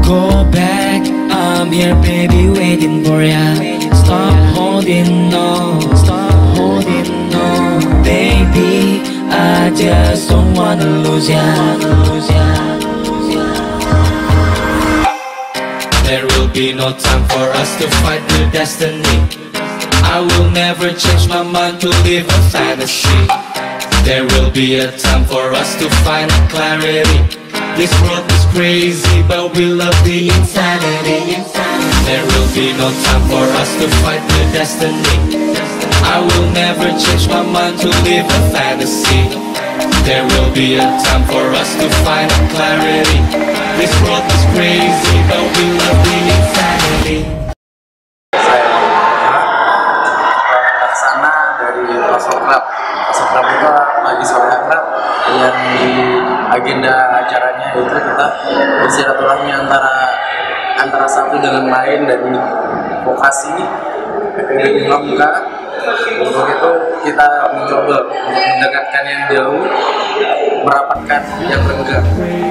go back. I'm here, baby, waiting for ya. Stop holding on, baby. I just don't wanna lose ya. There will be no time for us to fight with destiny. I will never change my mind to live a fantasy. There will be a time for us to find clarity. This world is crazy, but we love the insanity. There will be no time for us to fight with destiny. I will never change my mind to live a fantasy. There will be a time for us to find clarity. This world is crazy, but we love the insanity. Saya dari Pasokrab. Pasokrab itu lagi sore akrab yang di agenda acaranya itu kita bersilaturahmi antara satu dengan lain dari Vokasi, Feb Uhamka. Untuk itu kita mencoba mendekatkan yang jauh, merapatkan yang berdekat.